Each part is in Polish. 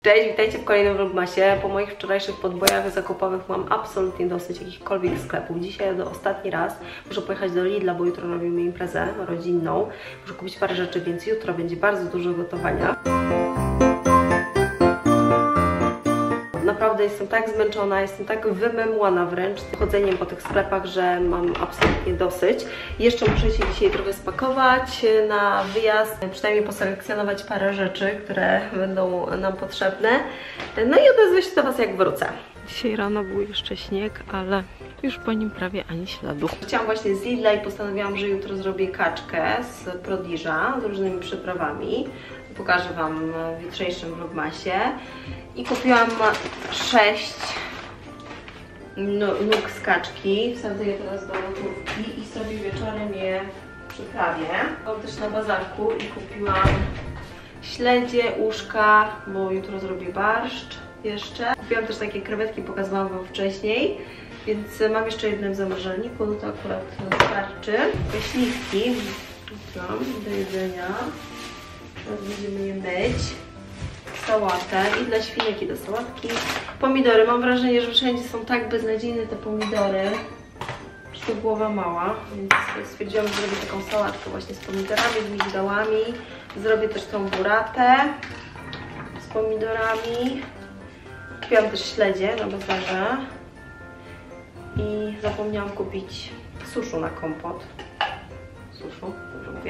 Cześć, witajcie w kolejnym vlogmasie. Po moich wczorajszych podbojach zakupowych mam absolutnie dosyć jakichkolwiek sklepów. Dzisiaj do ostatni raz muszę pojechać do Lidla, bo jutro robimy imprezę rodzinną. Muszę kupić parę rzeczy, więc jutro będzie bardzo dużo gotowania. Naprawdę jestem tak zmęczona, jestem tak wymemłana wręcz chodzeniem po tych sklepach, że mam absolutnie dosyć. Jeszcze muszę się dzisiaj trochę spakować na wyjazd, przynajmniej poselekcjonować parę rzeczy, które będą nam potrzebne. No i odezwę się do Was, jak wrócę. Dzisiaj rano był jeszcze śnieg, ale już po nim prawie ani śladu. Chciałam właśnie z Lidla i postanowiłam, że jutro zrobię kaczkę z Prodiża z różnymi przyprawami. Pokażę Wam w jutrzejszym vlogmasie. I kupiłam 6 nóg z kaczki. Wsadzę je teraz do lodówki i sobie wieczorem je przyprawię. Byłam też na bazarku i kupiłam śledzie, uszka, bo jutro zrobię barszcz jeszcze. Kupiłam też takie krewetki, pokazywałam Wam wcześniej. Więc mam jeszcze jedne w zamrażalniku, no to akurat wystarczy. Te śliwki kupiłam do jedzenia. Teraz będziemy je myć. Sałatę i dla świniek i do sałatki. Pomidory. Mam wrażenie, że wszędzie są tak beznadziejne te pomidory, że to głowa mała, więc stwierdziłam, że zrobię taką sałatkę właśnie z pomidorami, z migdałami. Zrobię też tą buratę z pomidorami. Kupiłam też śledzie na bazarze i zapomniałam kupić suszu na kompot. Suszu, dobrze mówię.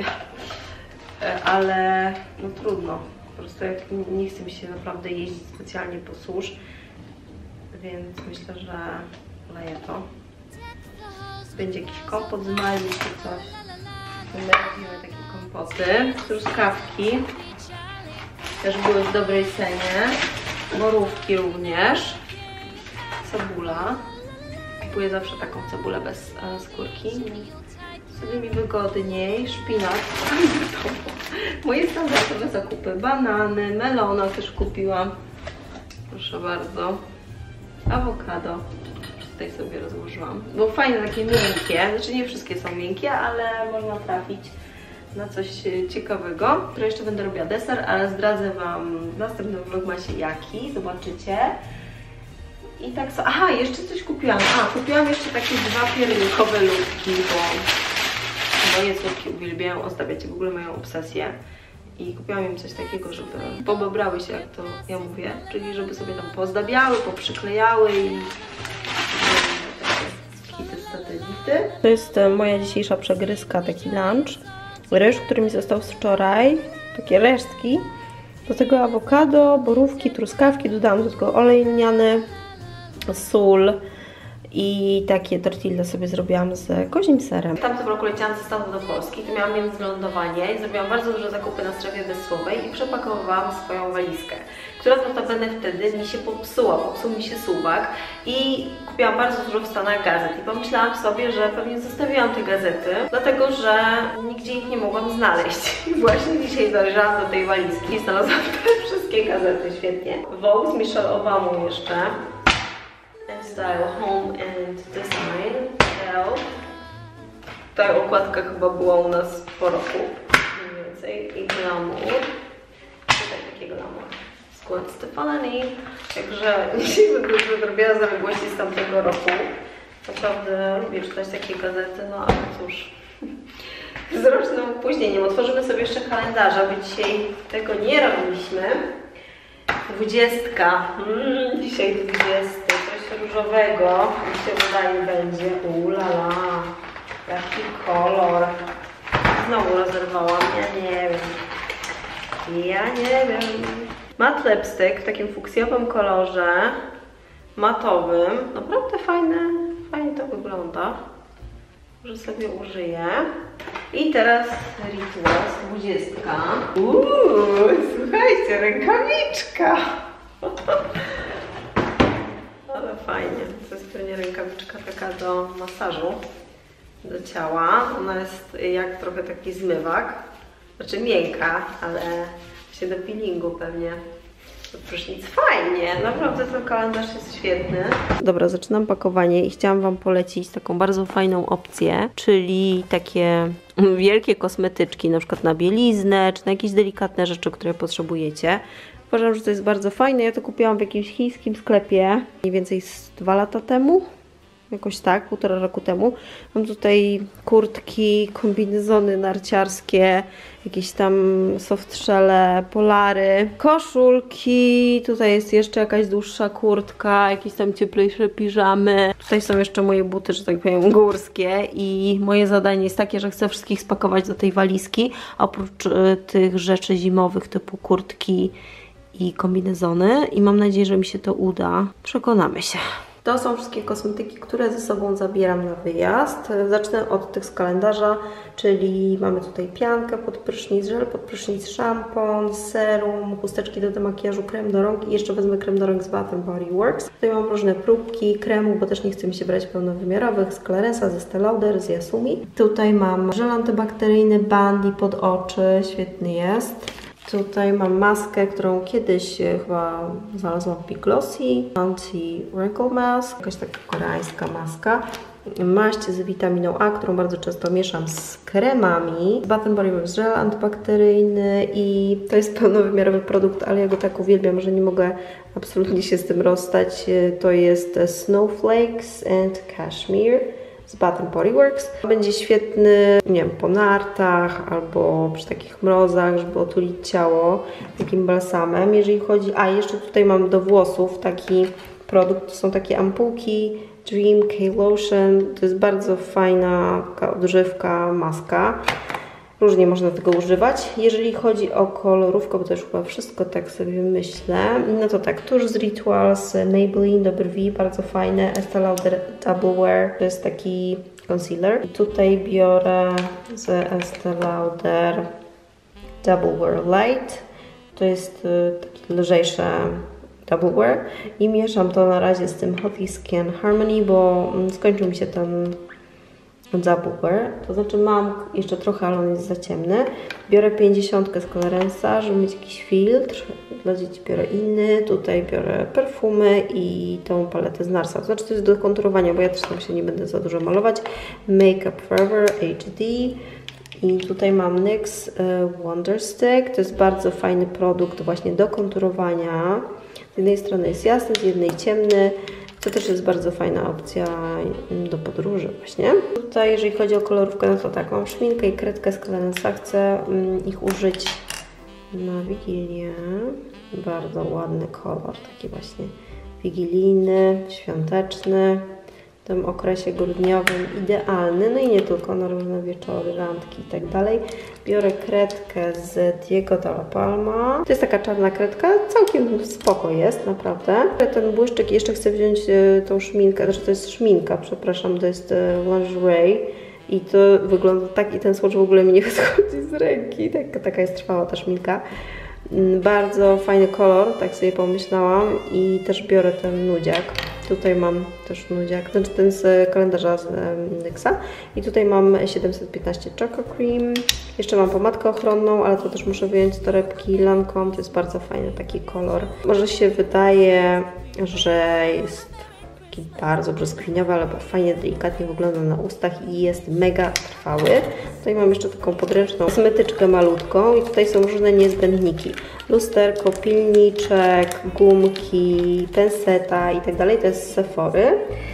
Ale no trudno. Po prostu jak nie chce mi się naprawdę jeździć specjalnie po susz, więc myślę, że leję to. Będzie jakiś kompot z malin czy coś. My robimy takie kompoty. Truskawki też były w dobrej cenie. Borówki również. Cebula. Kupuję zawsze taką cebulę bez skórki. Wtedy mi wygodniej. Szpinak. Moje standardowe zakupy. Banany, melona też kupiłam. Proszę bardzo. Awokado. Tutaj sobie rozłożyłam. Bo fajne, takie miękkie. Znaczy nie wszystkie są miękkie, ale można trafić na coś ciekawego. Jutro jeszcze będę robiła deser, ale zdradzę Wam w następnym vlogmasie jaki. Zobaczycie. I tak so... Aha, jeszcze coś kupiłam. Kupiłam jeszcze takie 2 piernikowe ludki, bo moje córki uwielbiają ozdabiać, w ogóle mają obsesję. I kupiłam im coś takiego, żeby pobobrały się, jak to ja mówię, czyli żeby sobie tam pozdabiały, poprzyklejały i takie hity z satelity. To jest moja dzisiejsza przegryzka, taki lunch. Ryż, który mi został z wczoraj, takie resztki. Do tego awokado, borówki, truskawki, dodałam do tego olej lniany, sól. I takie tortilla sobie zrobiłam z kozim serem. W tamtym roku leciałam ze Stanów do Polski, to miałam międzylądowanie i zrobiłam bardzo dużo zakupy na strefie bezsłowej i przepakowałam swoją walizkę, która notabene wtedy mi się popsuła, popsuł mi się suwak i kupiłam bardzo dużo w Stanach gazet i pomyślałam sobie, że pewnie zostawiłam te gazety, dlatego że nigdzie ich nie mogłam znaleźć. I właśnie dzisiaj zajrzałam do tej walizki i znalazłam te wszystkie gazety, świetnie. Vogue z Michelle Obamą jeszcze. Style, Home and Design, Elle. Ta okładka chyba była u nas po roku, mniej więcej. I Glamour. Tutaj taki Glamour. Z Gwen Stefani. Także dzisiaj będę zrobiła zaległości z tamtego roku. Naprawdę lubię czytać takie gazety, no ale cóż. Z rocznym opóźnieniem. Otworzymy sobie jeszcze kalendarza, bo dzisiaj tego nie robiliśmy. 20. Dzisiaj 20. Coś różowego. Mi się wydaje będzie. Ulala. Jaki kolor. Znowu rozerwałam. Ja nie wiem. Mat lipstick w takim fuksjowym kolorze. Matowym. Naprawdę fajnie to wygląda. Może sobie użyję. I teraz Rituals 20. Słuchajcie, rękawiczka. Ale fajnie. To jest pewnie rękawiczka taka do masażu, do ciała. Ona jest jak trochę taki zmywak. Znaczy miękka, ale się do peelingu pewnie. Do prysznic. Fajnie, naprawdę ten kalendarz jest świetny. Dobra, zaczynam pakowanie i chciałam Wam polecić taką bardzo fajną opcję, czyli takie wielkie kosmetyczki, na przykład na bieliznę, czy na jakieś delikatne rzeczy, które potrzebujecie. uważam, że to jest bardzo fajne. Ja to kupiłam w jakimś chińskim sklepie mniej więcej z 2 lata temu. Jakoś tak, 1,5 roku temu. Mam tutaj kurtki, kombinezony narciarskie, jakieś tam softshelle, polary, koszulki. Tutaj jest jeszcze jakaś dłuższa kurtka, jakieś tam cieplejsze piżamy. Tutaj są jeszcze moje buty, że tak powiem, górskie i moje zadanie jest takie, że chcę wszystkich spakować do tej walizki, oprócz tych rzeczy zimowych typu kurtki i kombinezony i mam nadzieję, że mi się to uda. Przekonamy się. To są wszystkie kosmetyki, które ze sobą zabieram na wyjazd. Zacznę od tych z kalendarza, czyli mamy tutaj piankę pod prysznic, żel pod prysznic, szampon, serum, chusteczki do demakijażu, krem do rąk i jeszcze wezmę krem do rąk z Bath Body Works. Tutaj mam różne próbki kremu, bo też nie chce mi się brać pełnowymiarowych, z Clarensa, ze Estée Lauder, z Yasumi. Tutaj mam żel antybakteryjny Bandy pod oczy, świetny jest. Tutaj mam maskę, którą kiedyś chyba znalazłam w Big Glossy. Anti-Wrinkle Mask, jakaś taka koreańska maska. Maść z witaminą A, którą bardzo często mieszam z kremami. Bath Body Works żel antybakteryjny i to jest pełnowymiarowy produkt, ale ja go tak uwielbiam, że nie mogę absolutnie się z tym rozstać. To jest Snowflakes and Cashmere z Bath Body Works. Będzie świetny, nie wiem, po nartach albo przy takich mrozach, żeby otulić ciało takim balsamem. Jeżeli chodzi, jeszcze tutaj mam do włosów taki produkt, to są takie ampułki Dream K-Lotion. To jest bardzo fajna odżywka, maska. Różnie można tego używać. Jeżeli chodzi o kolorówkę, bo to już chyba wszystko tak sobie myślę, no to tak, tuż z Rituals, Maybelline do brwi, bardzo fajne, Estée Lauder Double Wear, to jest taki concealer. I tutaj biorę z Estée Lauder Double Wear Light, to jest taki lżejsze Double Wear i mieszam to na razie z tym Hot Skin Harmony, bo skończył mi się ten Double Wear, to znaczy mam jeszcze trochę, ale on jest za ciemny. Biorę 50 z Clarensa, żeby mieć jakiś filtr. Dla dzieci biorę inny. Tutaj biorę perfumy i tą paletę z Narsa. To znaczy to jest do konturowania, bo ja też tam się nie będę za dużo malować. Make Up Forever HD. I tutaj mam NYX Wonder Stick. To jest bardzo fajny produkt właśnie do konturowania. Z jednej strony jest jasny, z jednej ciemny. To też jest bardzo fajna opcja do podróży właśnie. Tutaj jeżeli chodzi o kolorówkę, no to tak, mam szminkę i kredkę z Clarensa. Chcę ich użyć na Wigilię. Bardzo ładny kolor, taki właśnie wigilijny, świąteczny. W tym okresie grudniowym idealny, no i nie tylko na różne wieczory, randki i tak dalej. Biorę kredkę z Diego Dalla Palma. To jest taka czarna kredka, całkiem spoko jest, naprawdę. Ten błyszczyk, jeszcze chcę wziąć tą szminkę, znaczy to jest szminka, przepraszam, to jest lingerie. I to wygląda tak i ten swatch w ogóle mi nie wychodzi z ręki. Taka jest trwała ta szminka. Bardzo fajny kolor, tak sobie pomyślałam i też biorę ten nudziak. Tutaj mam też nudziak, znaczy ten z kalendarza z NYXa. I tutaj mam 715 Choco Cream. Jeszcze mam pomadkę ochronną, ale to też muszę wyjąć z torebki Lancome. To jest bardzo fajny taki kolor. Może się wydaje, że jest bardzo brzoskwiniowy, ale fajnie, delikatnie wygląda na ustach i jest mega trwały. Tutaj mam jeszcze taką podręczną kosmetyczkę malutką i tutaj są różne niezbędniki. Lusterko, pilniczek, gumki, penseta i tak dalej. To jest z Sephory.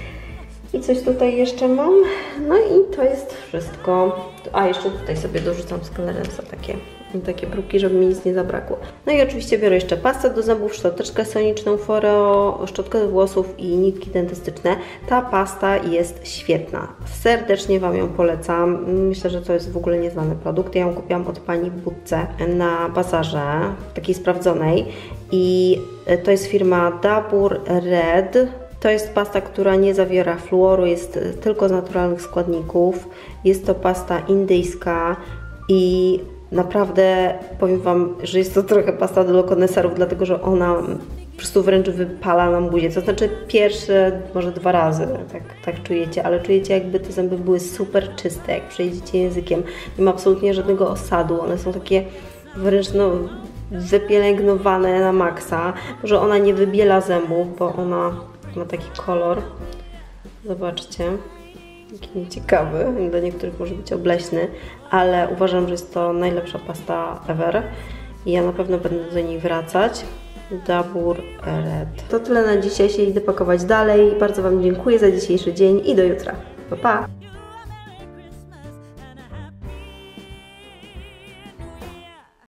I coś tutaj jeszcze mam. No i to jest wszystko. Jeszcze tutaj sobie dorzucam z Clarensa takie próbki, żeby mi nic nie zabrakło. No i oczywiście biorę jeszcze pastę do zębów, szczoteczkę soniczną Foreo, szczotkę do włosów i nitki dentystyczne. Ta pasta jest świetna. Serdecznie Wam ją polecam. Myślę, że to jest w ogóle nieznany produkt. Ja ją kupiłam od pani w budce na bazarze, takiej sprawdzonej. I to jest firma Dabur Red. To jest pasta, która nie zawiera fluoru, jest tylko z naturalnych składników. Jest to pasta indyjska i naprawdę powiem Wam, że jest to trochę pasta dla koneserów, dlatego że ona po prostu wręcz wypala nam buzię. To znaczy pierwsze, może 2 razy tak czujecie, ale czujecie jakby te zęby były super czyste, jak przejdziecie językiem. Nie ma absolutnie żadnego osadu, one są takie wręcz wypielęgnowane na maksa. Może ona nie wybiela zębów, bo ona ma taki kolor. Zobaczcie. Jaki nieciekawy. Dla niektórych może być obleśny, ale uważam, że jest to najlepsza pasta ever. I ja na pewno będę do niej wracać. Dabur Red. To tyle na dzisiaj, się idę pakować dalej. Bardzo Wam dziękuję za dzisiejszy dzień i do jutra. Pa, pa!